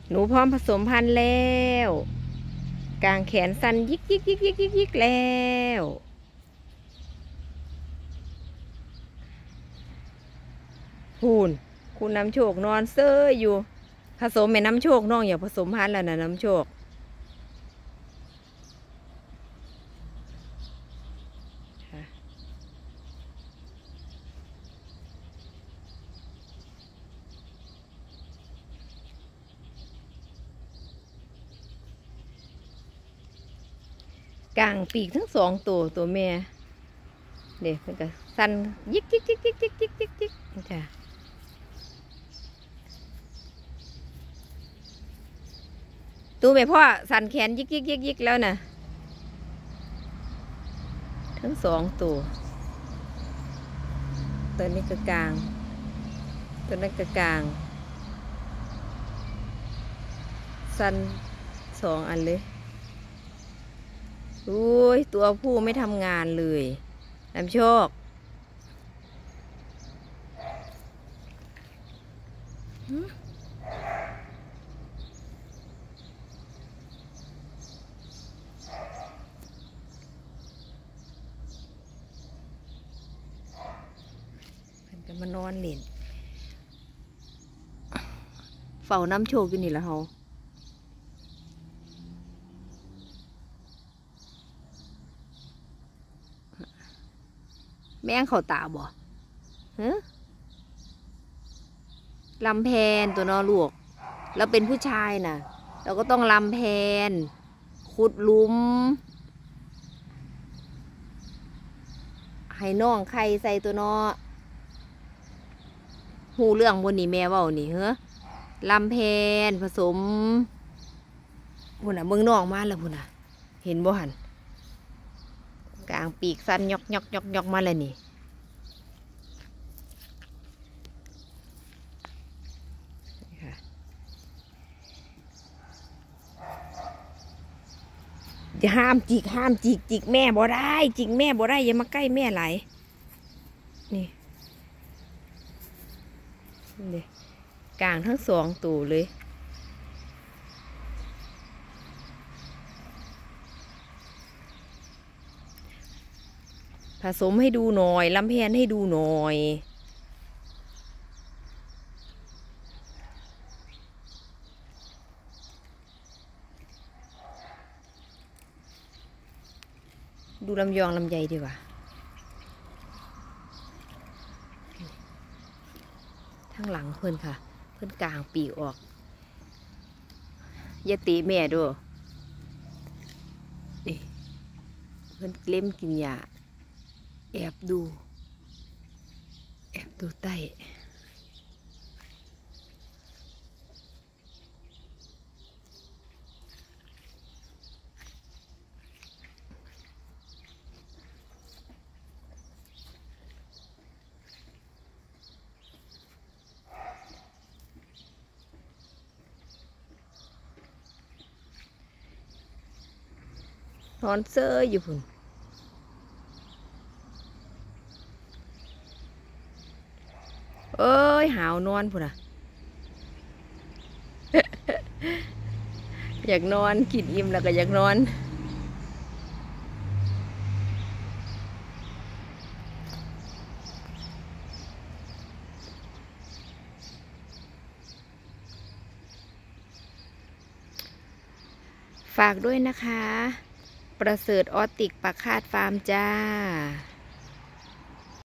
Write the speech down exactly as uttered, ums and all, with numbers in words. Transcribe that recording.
หนูพร้อมผสมพันธุ์แล้วกางแขนสั้นยิกยิกยิกยิกยิกยิกแล้วพูนคุณน้ำโชคนอนเซ่ออยู่ผสมแม่น้ำโชคน้องอย่าผสมพันธุ์แล้วนะน้ำโชคกางปีกทั้งสองตัวตัวแม่เด็กมันก็สั้นยิกยิกยิกยิกยิกยิกยิกยิกค่ะตัวแม่พ่อสั้นแขนยิกยิกยิกยิกแล้วนะทั้งสองตัวตัวนี้ก็กลางตัวนั้นก็กลางสั้นสองอันเลยอุ้ยตัวผู้ไม่ทำงานเลยน้ำโชคมันจะมานอนเล่นเฝ้าน้ำโชคอยู่นี่ละเฮาแม่งเขาตาบ่ฮะลำแพนตัวนอลูกเราเป็นผู้ชายน่ะเราก็ต้องลำแพนขุดหลุมให้น้องไข่ใส่ตัวนอหูเรื่องบนนี้แม่เว้านี่เฮ้อลำแพนผสมพุ่นน่ะเมืองนอกมาแล้วพุ่นน่ะเห็นบ่หันกลางปีกสั้นยกยกยกยกมาเลยนี่อย่าห้ามจิกห้ามจิกจิกแม่บ่ได้จิกแม่บ่ได้อย่ามาใกล้แม่ไหลนี่นี่กลางทั้งสองตัวเลยผสมให้ดูหน่อยลำแพนให้ดูหน่อยดูลำยองลำใยดีกว่าทั้งหลังเพื่อนค่ะเพื่อนกลางปีกออกอย่าตีแม่ด้วยเพื่อนเล่มกินยาแอบดูแอบดูใต้นอนเซออยู่พุ่นเอ้ยหาวนอนพุ่นอ่ะ อยากนอนกินอิ่มแล้วก็อยากนอนฝากด้วยนะคะประเสริฐออติกปากคาดฟาร์มจ้า